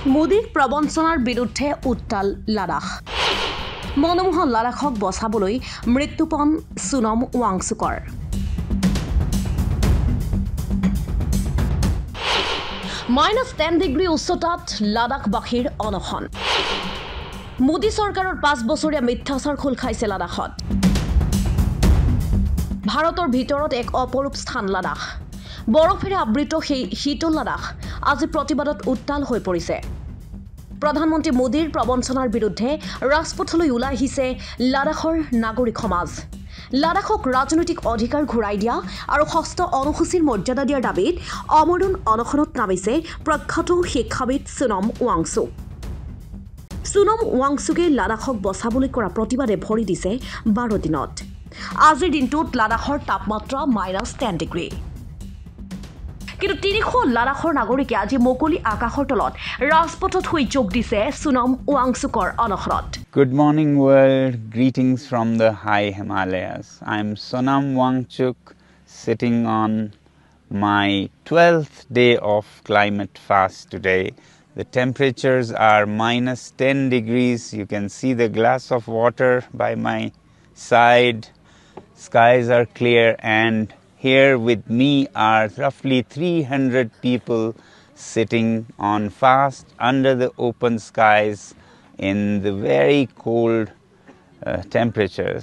মোদীৰ প্ৰবঞ্চনাৰ বিৰুদ্ধে উত্তাল লাডাখ মনোমোহন লাডাখক বচাবলৈ মৃত্যুপণ সোনম ৱাংচুকৰ -10 ডিগ্ৰী উচ্চতাত লাডাখবাসীৰ অনশন মোদী চৰকাৰৰ 5 বছৰীয়া মিথ্যাচাৰ খোল খাইছে লাডাখত ভাৰতৰ ভিতৰত এক অপৰূপ স্থান লাডাখ বৰফেৰে আবৃত সেই শীতল লাডাখ আজি প্ৰতিবাদত উত্তাল হৈ পৰিছে প্ৰধানমন্ত্ৰী মোদীৰ প্ৰবঞ্চনাৰ বিৰুদ্ধে ৰাজপথলৈ ওলাই আহিছে লাডাখৰ নাগৰিক সমাজ লাডাখক ৰাজনৈতিক অধিকাৰ ঘূৰাই দিয়া আৰু ষষ্ঠ অনুসূচীৰ মৰ্যাদা দিয়াৰ দাবীত অমৰণ অনশনত নামিছে প্ৰখ্যাত শিক্ষাবিদ সোনম ৱাংচুক সোনম ৱাংচুকে লাডাখক বচাবলৈ কৰা প্ৰতিবাদে ভৰি দিছে 12 দিনত আজিৰ দিনটোত লাডাখৰ তাপমাত্ৰা -10 ডিগ্ৰী কিন্তু 300 লাডাখৰ নাগৰিকে আজি মুকলি আকাশৰ তলত ৰাজপথত হৈ যোগ দিছে Sonam ৱাংচুকৰ অনশনত Good morning world, greetings from the high Himalayas. I am Sonam Wangchuk sitting on my 12th day of climate fast today. The temperatures are -10 degrees. You can see the glass of water by my side. Skies are clear and here with me are roughly 300 people sitting on fast under the open skies in the very cold temperatures.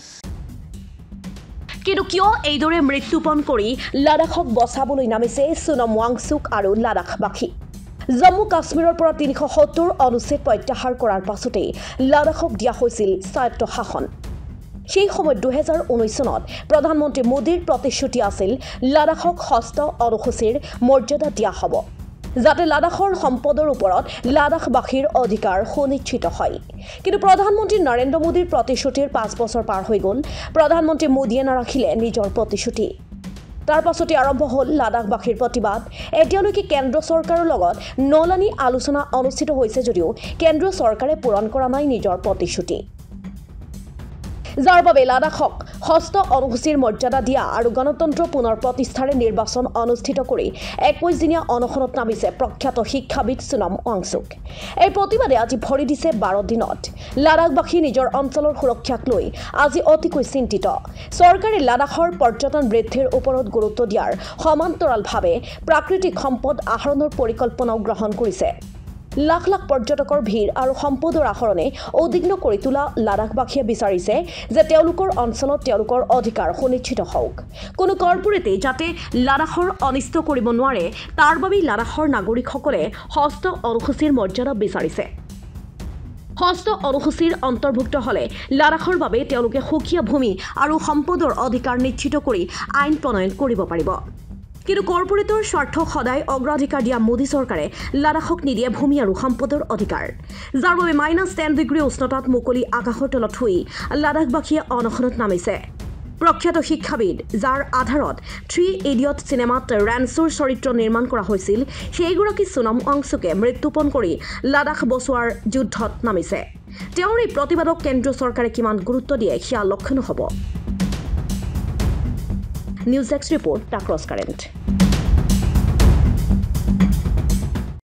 কিন্তু কিয় এইদৰে মৃত্যুপণ কৰি লাডাখক বচাবলৈ নামিছে সোনম ৱাংচুক আৰু লাডাখবাসী জম্মু কাশ্মীৰৰ পৰা 370 অনুচ্ছেদ প্ৰত্যাহাৰ কৰাৰ পাছতে লাডাখক দিয়া হৈছিল স্বায়ত্ত শাসন সেই সময়ত 2019 চনত প্ৰধানমন্ত্ৰী মোদীৰ প্ৰতিশ্ৰুতি আছিল লাডাখক ষষ্ঠ অনুসূচীৰ মৰ্যাদা দিয়া হ'ব যাতে লাডাখৰ সম্পদৰ ওপৰত লাডাখবাসীৰ অধিকাৰ সুনিশ্চিত হয় কিন্তু প্ৰধানমন্ত্ৰী নৰেন্দ্ৰ মোদীৰ প্ৰতিশ্ৰুতিৰ 5 বছৰ পাৰ হৈ গ'ল প্ৰধানমন্ত্ৰী মোদীয়ে নাৰাখিলে নিজৰ প্ৰতিশ্ৰুতি তাৰ পাছতে আৰম্ভ হ'ল লাডাখবাসীৰ প্ৰতিবাদ এতিয়ালৈকে কেন্দ্ৰ চৰকাৰৰ লগত নলানি আলোচনা অনুষ্ঠিত হৈছে যদিও কেন্দ্ৰ চৰকাৰে পূৰণ কৰা নাই নিজৰ প্ৰতিশ্ৰুতি যাৰ বাবে লাডাখক ষষ্ঠ অনুসূচীৰ মৰ্যাদা দিয়া আৰু গণতন্ত্ৰ পুনৰ প্ৰতিষ্ঠাৰে নিৰ্বাচন অনুষ্ঠিত কৰি 21 দিনীয়া অনশনত নামিছে প্ৰখ্যাত শিক্ষাবিদ সোনম ৱাংচুক এই প্ৰতিবাদে আজি ভৰি দিছে 12 দিনত লাডাখবাসী নিজৰ অঞ্চলৰ সুৰক্ষাক লৈ আজি অতিকৈ চিন্তিত চৰকাৰে লাডাখৰ পৰ্যটন বৃদ্ধিৰ ওপৰত গুৰুত্ব দিয়াৰ সমান্তৰালভাৱে প্ৰাকৃতিক সম্পদ আহৰণৰ পৰিকল্পনাও গ্ৰহণ কৰিছে লাখ লাখ পৰ্যটকৰ ভিৰ আৰু সম্পদৰ আহৰণে উদ্বিগ্ন কৰি তোলা লাডাখবাসীয়ে বিচাৰিছে যে তেওঁলোকৰ অঞ্চলত তেওঁলোকৰ অধিকাৰ সুনিশ্চিত হওক কোনো কৰ্পোৰেটে যাতে লাডাখৰ অনিষ্ট কৰিব নোৱাৰে তাৰ বাবে লাডাখৰ নাগৰিকসকলে ষষ্ঠ অনুসূচীৰ মৰ্যাদা বিচাৰিছে ষষ্ঠ অনুসূচীৰ অন্তৰ্ভুক্ত হলে লাডাখৰ বাবে তেওঁলোকে সুকীয়া ভূমি আৰু সম্পদৰ অধিকাৰ নিশ্চিত কৰি আইন প্ৰণয়ন কৰিব পাৰিব কিন্তু কৰ্পোৰেটৰ স্বাৰ্থ সদায় অগ্ৰাধিকাৰ দিয়া মোদী চৰকাৰে লাডাখক নিদিয়ে ভূমি আৰু সম্পদৰ অধিকাৰ যাৰ বাবে -10 ডিগ্ৰী উষ্ণতাত মুকলি আকাশৰ তলত হৈ লাডাখবাসীয়ে অনশনত নামিছে প্ৰখ্যাত শিক্ষাবিদ যাৰ আধাৰত 3 ইডিয়ট চিনেমাত ৰেঞ্চৰ চৰিত্ৰ নিৰ্মাণ কৰা হৈছিল সেইগৰাকী সোনম ৱাংচুকে মৃত্যুপণ কৰি লাডাখ বচোৱাৰ যুদ্ধত নামিছে তেওঁৰ এই প্ৰতিবাদক কেন্দ্ৰ চৰকাৰে কিমান গুৰুত্ব দিয়ে সেয়া লক্ষ্য নহ'ব news desk report the cross current